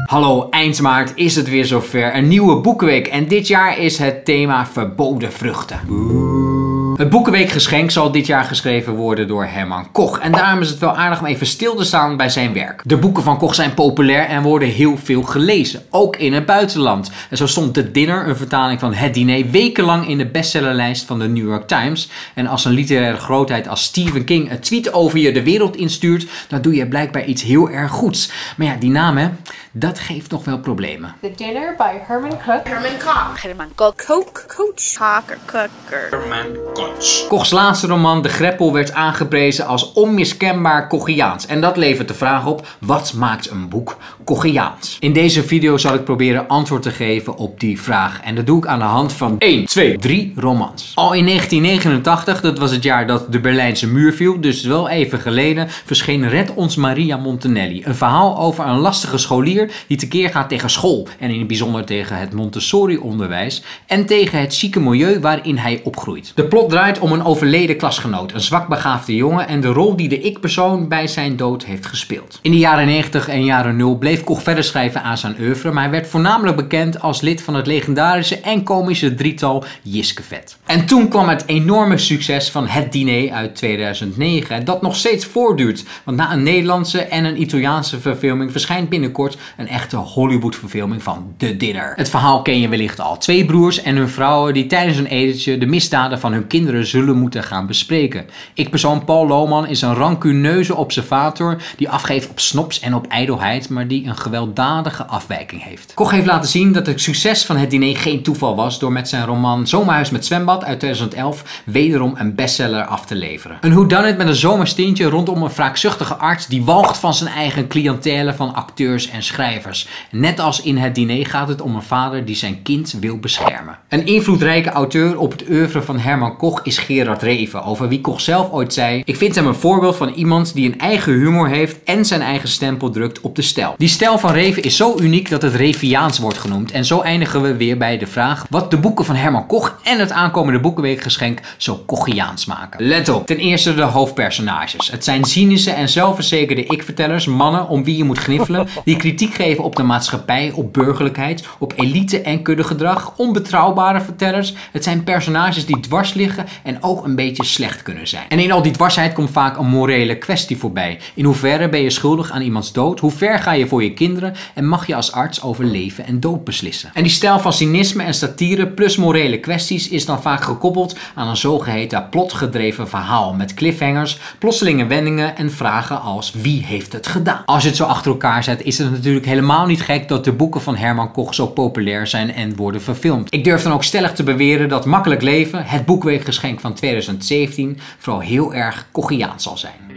Hallo, eind maart is het weer zover. Een nieuwe boekenweek en dit jaar is het thema verboden vruchten. Het Boekenweekgeschenk zal dit jaar geschreven worden door Herman Koch. En daarom is het wel aardig om even stil te staan bij zijn werk. De boeken van Koch zijn populair en worden heel veel gelezen. Ook in het buitenland. En zo stond The Dinner, een vertaling van Het Diner, wekenlang in de bestsellerlijst van de New York Times. En als een literaire grootheid als Stephen King een tweet over je de wereld instuurt, dan doe je blijkbaar iets heel erg goeds. Maar ja, die naam hè, dat geeft nog wel problemen. The Dinner by Herman Koch. Herman Koch. Herman Koch. Coach. Cocker. Herman Koch. Kochs laatste roman De Greppel werd aangeprezen als onmiskenbaar Kochiaans. En dat levert de vraag op, wat maakt een boek Kochiaans? In deze video zal ik proberen antwoord te geven op die vraag. En dat doe ik aan de hand van 1, 2, 3 romans. Al in 1989, dat was het jaar dat de Berlijnse muur viel, dus wel even geleden, verscheen Red ons Maria Montanelli. Een verhaal over een lastige scholier die tekeer gaat tegen school. En in het bijzonder tegen het Montessori-onderwijs. En tegen het chique milieu waarin hij opgroeit. De plot draait om een overleden klasgenoot, een zwakbegaafde jongen en de rol die de ik-persoon bij zijn dood heeft gespeeld. In de jaren 90 en jaren 0 bleef Koch verder schrijven aan zijn oeuvre, maar hij werd voornamelijk bekend als lid van het legendarische en komische drietal Jiske Vet. En toen kwam het enorme succes van Het Diner uit 2009, dat nog steeds voortduurt, want na een Nederlandse en een Italiaanse verfilming verschijnt binnenkort een echte Hollywood-verfilming van The Dinner. Het verhaal ken je wellicht al. Twee broers en hun vrouwen die tijdens een etentje de misdaden van hun kinderen zullen moeten gaan bespreken. Ik-persoon Paul Lohman is een rancuneuze observator die afgeeft op snops en op ijdelheid, maar die een gewelddadige afwijking heeft. Koch heeft laten zien dat het succes van Het Diner geen toeval was door met zijn roman Zomerhuis met zwembad uit 2011 wederom een bestseller af te leveren. Een whodunit met een zomerstintje rondom een wraakzuchtige arts die walgt van zijn eigen cliëntele van acteurs en schrijvers. Net als in Het Diner gaat het om een vader die zijn kind wil beschermen. Een invloedrijke auteur op het oeuvre van Herman Koch is Gerard Reven, over wie Koch zelf ooit zei: ik vind hem een voorbeeld van iemand die een eigen humor heeft en zijn eigen stempel drukt op de stijl. Die stijl van Reven is zo uniek dat het Reviaans wordt genoemd. En zo eindigen we weer bij de vraag wat de boeken van Herman Koch en het aankomende Boekenweekgeschenk zo Kochiaans maken. Let op, ten eerste de hoofdpersonages. Het zijn cynische en zelfverzekerde ik-vertellers, mannen om wie je moet gniffelen, die kritiek geven op de maatschappij, op burgerlijkheid, op elite en kuddegedrag, onbetrouwbare vertellers. Het zijn personages die dwars liggen en ook een beetje slecht kunnen zijn. En in al die dwarsheid komt vaak een morele kwestie voorbij. In hoeverre ben je schuldig aan iemands dood? Hoe ver ga je voor je kinderen? En mag je als arts over leven en dood beslissen? En die stijl van cynisme en satire plus morele kwesties is dan vaak gekoppeld aan een zogeheten plotgedreven verhaal met cliffhangers, plotselinge wendingen en vragen als wie heeft het gedaan? Als je het zo achter elkaar zet is het natuurlijk helemaal niet gek dat de boeken van Herman Koch zo populair zijn en worden verfilmd. Ik durf dan ook stellig te beweren dat Makkelijk Leven, het Boekenweekgeschenk van 2017, vooral heel erg Kochiaans zal zijn.